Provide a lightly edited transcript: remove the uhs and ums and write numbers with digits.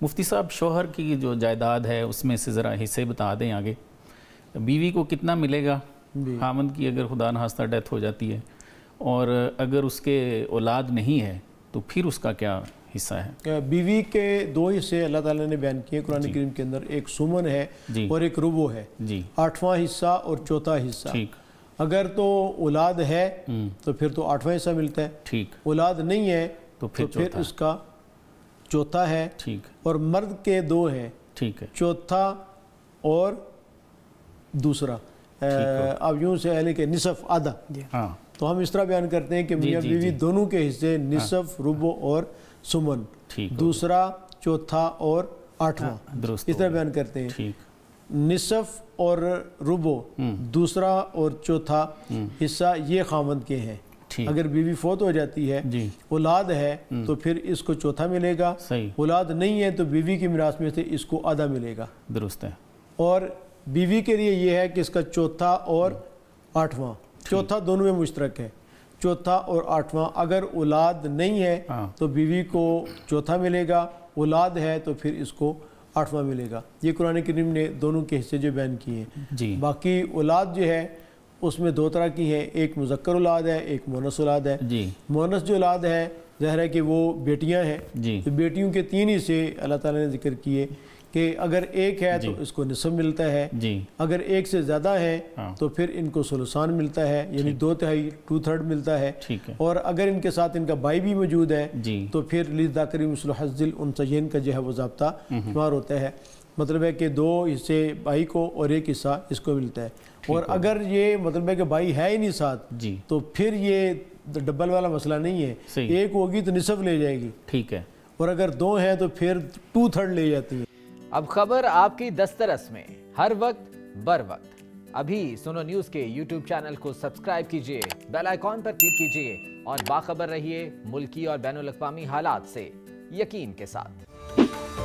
مفتی صاحب شوہر کی جو جائیداد ہے اس میں سے ذرا حصے بتا دیں آگے. بیوی کو کتنا ملے گا خاوند کی اگر خدا نخواستہ ڈیتھ ہو جاتی ہے, اور اگر اس کے اولاد نہیں ہے تو پھر اس کا کیا حصہ ہے؟ بیوی کے دو حصے اللہ تعالیٰ نے بیان کیے قرآن کریم کے اندر, ایک سمن ہے اور ایک ربع ہے. 8واں حصہ اور 4تھا حصہ. اگر تو اولاد ہے تو پھر تو 8واں حصہ ملتا ہے, اولاد نہیں ہے تو پھر اس کا 4تھا ہے, اور مرد کے 2 ہیں, 4تھا اور دوسرا. اب یوں سے یعنی کہ نصف آدھا. تو ہم اس طرح بیان کرتے ہیں کہ میاں بیوی دونوں کے حصے نصف, ربع اور سمن, دوسرا, 4تھا اور 8واں, اس طرح بیان کرتے ہیں. نصف اور ربع, دوسرا اور 4تھا حصہ یہ خاوند کے ہیں. اگر بیوی فوت ہو جاتی ہے, اولاد ہے تو پھر اس کو 4تھا ملے گا, اولاد نہیں ہے تو بیوی کی میراث میں سے اس کو آدھا ملے گا. درست ہے. اور بیوی کے لیے یہ ہے کہ اس کا 4تھا اور 8واں, 4تھا دونوں میں مشترک ہے, 4تھا اور 8واں. اگر اولاد نہیں ہے تو بیوی کو 4تھا ملے گا, اولاد ہے تو پھر اس کو 8واں ملے گا. یہ قرآن کریم نے دونوں کے حصے جو بیان کیے ہیں. باقی اولاد جو ہے اس میں 2 طرح کی ہے, ایک مذکر اولاد ہے, ایک مونس اولاد ہے. مونس جو اولاد ہے ظاہر ہے کہ وہ بیٹیاں ہیں, تو بیٹیوں کے 3 حصے اللہ تعالیٰ نے ذکر کیے کہ اگر ایک ہے تو اس کو نصف ملتا ہے, اگر ایک سے زیادہ ہے تو پھر ان کو ثلثان ملتا ہے, یعنی 2/3 2/3 ملتا ہے. اور اگر ان کے ساتھ ان کا بھائی بھی موجود ہے تو پھر للذکر مثل حظ الانثیین کا جو ہے وہ ضابطہ شمار ہوتا ہے. مطلب ہے کہ 2 حصے بھائی کو اور 1 حصہ اس کو ملتا ہے. اور اگر یہ مطلب ہے کہ بھائی ہے ہی نہیں ساتھ تو پھر یہ ڈبل والا مسئلہ نہیں ہے, ایک ہوگی تو نصف لے جائے گی, ٹھیک ہے, اور اگر 2 ہیں تو پھر 2/3 لے جاتی ہیں. اب خبر آپ کی دسترس میں ہر وقت بر وقت. ابھی سنو نیوز کے یوٹیوب چینل کو سبسکرائب کیجئے, بیل آئیکن پر کلک کیجئے اور باخبر رہیے ملکی اور بین الاقوامی حالات سے یقین کے ساتھ.